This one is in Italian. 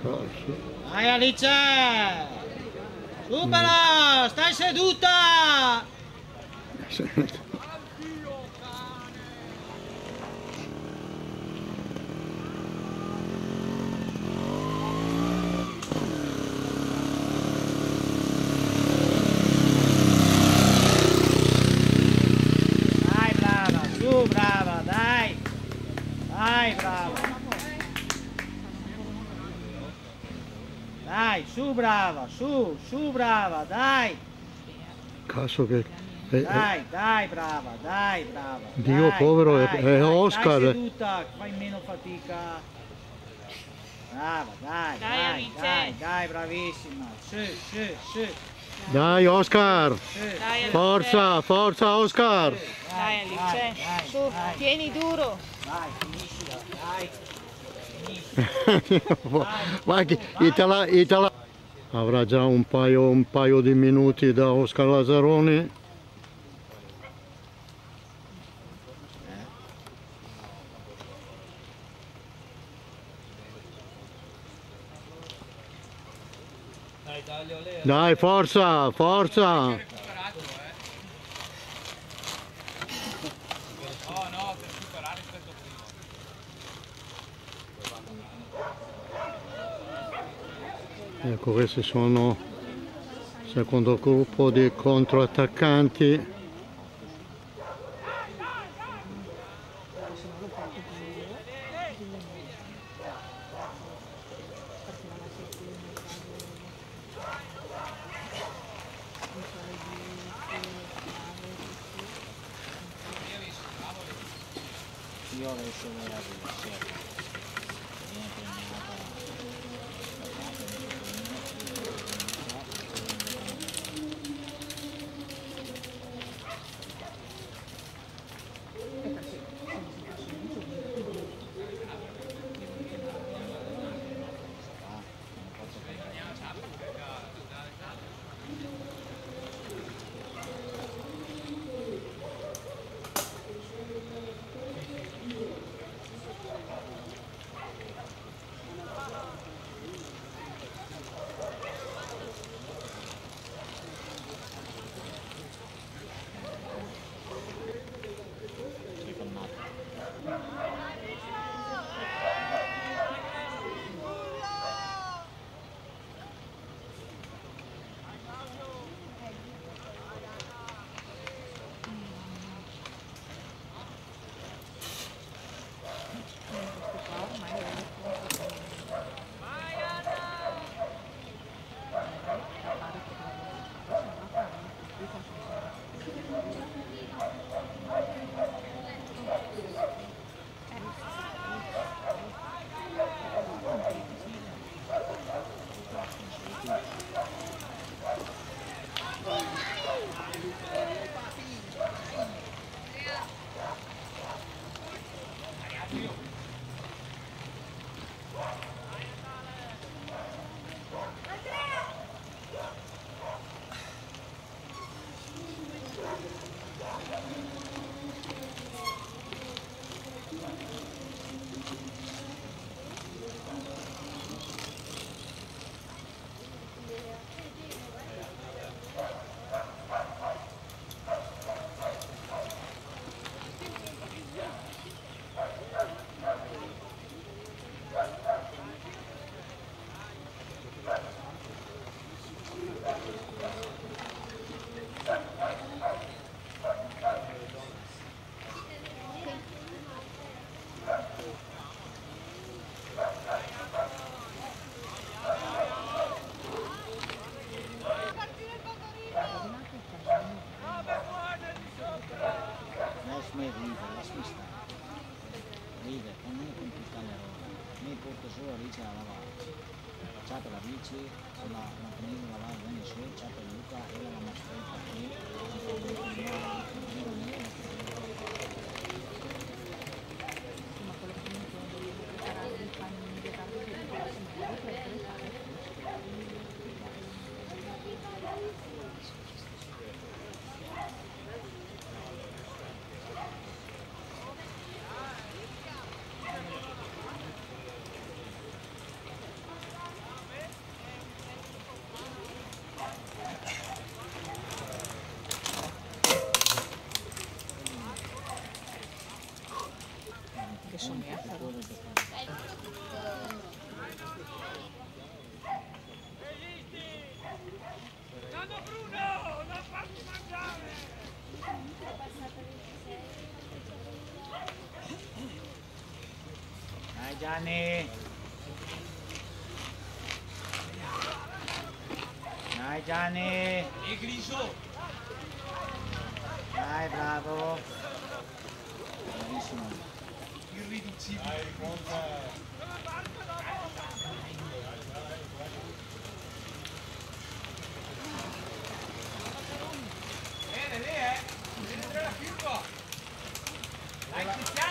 Cazzo. Dai Alice! Supera! Stai seduta! Dai brava, su brava, dai! Dai brava! Dai, su brava, su brava, dai! Cazzo che... Dai, dai brava, dai brava! Dio dai, povero, dai, è dai, Oscar. Stai seduta, fai meno fatica. Brava, dai, dai, dai, dai, bravissima. Su. Dai Oscar! Dai, Forza, forza Oscar! Dai Alice, su, tieni duro. Dai, finiscila, dai. Vai, Itala. Avrà già un paio di minuti da Oscar Lazzaroni. Dai, forza, forza! Ecco, questi sono il secondo gruppo di controattaccanti. Io adesso la vedo, ride, non mi complicare le robe, mi porto solo Alice a lavare, facciate la bici, la prendo a lavare bene su, facciate Luca e la mostretta qui, adesso mi afferro. Dai Gianni! Dai Gianni! Dai, bravo! Bravissimo! Irriducibile! Bene lì, Dentro la firma! Dai Cristiano!